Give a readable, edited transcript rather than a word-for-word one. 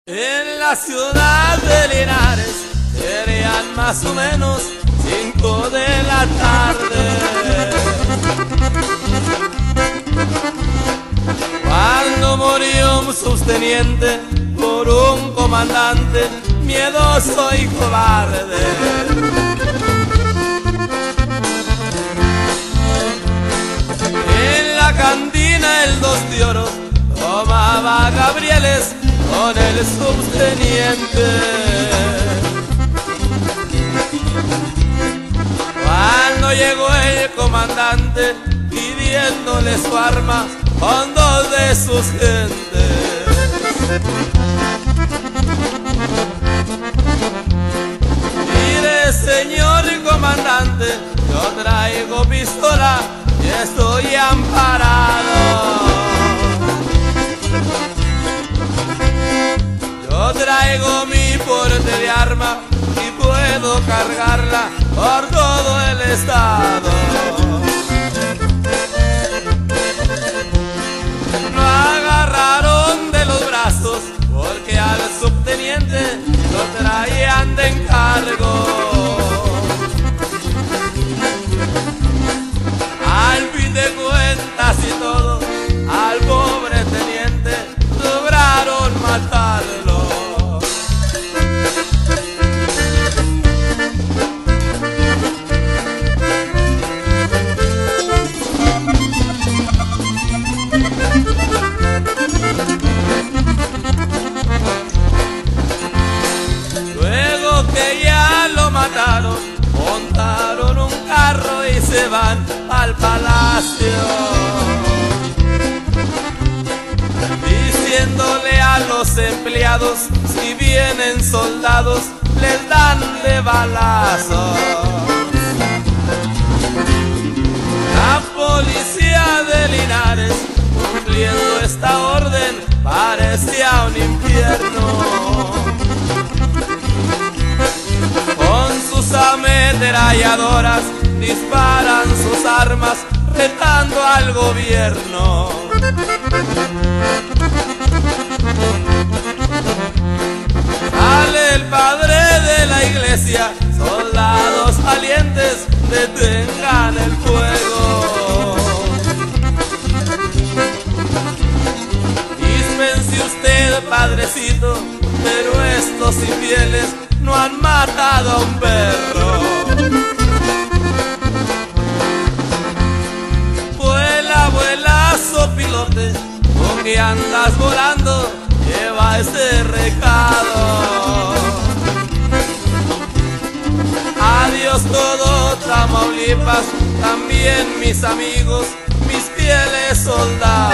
En la ciudad de Linares serían más o menos 5 de la tarde, cuando murió un subteniente por un comandante miedoso y cobarde. En la cantina el 2 de oro tomaba Gabrieles con el subteniente. Cuando llegó el comandante pidiéndole su arma con 2 de sus gentes, mire señor comandante, yo traigo pistola y estoy amparado. Yo traigo mi porte de arma y puedo cargarla por todo el estado. Lo agarraron de los brazos porque al subteniente lo traían de encargo. Al fin de cuentas y todo, al pobre teniente lograron matarlo. Luego que ya lo mataron, montaron un carro y se van al palacio, diciéndole a los empleados, si vienen soldados, les dan de balazo. La policía de Linares, cumpliendo esta orden, parecía un infierno. Con sus ametralladoras disparan sus armas, retando al gobierno. Sale el padre de la iglesia, soldados valientes, detengan el fuego. Dispense usted, padrecito, pero estos infieles no han matado a un perro. Vuela, vuela, sopilote, ¿con qué andas volando? Lleva este recado. Adiós todo Tamaulipas, también mis amigos, mis fieles soldados.